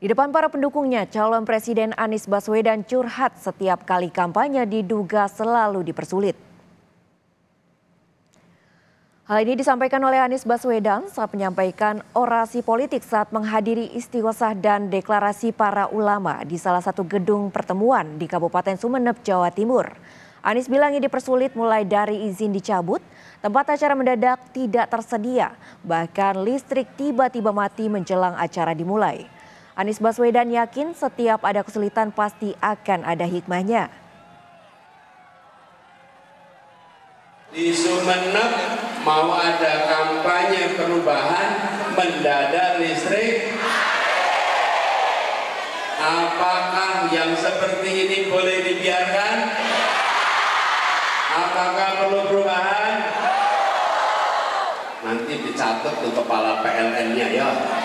Di depan para pendukungnya, calon Presiden Anies Baswedan curhat setiap kali kampanye diduga selalu dipersulit. Hal ini disampaikan oleh Anies Baswedan saat menyampaikan orasi politik saat menghadiri istighosah dan deklarasi para ulama di salah satu gedung pertemuan di Kabupaten Sumeneb, Jawa Timur. Anies bilang ini dipersulit mulai dari izin dicabut, tempat acara mendadak tidak tersedia, bahkan listrik tiba-tiba mati menjelang acara dimulai. Anies Baswedan yakin setiap ada kesulitan pasti akan ada hikmahnya. Di Sumeneb mau ada kampanye perubahan, mendadak listrik. Apakah yang seperti ini boleh dibiarkan? Apakah perlu perubahan? Nanti dicatat tuh kepala PLN-nya ya.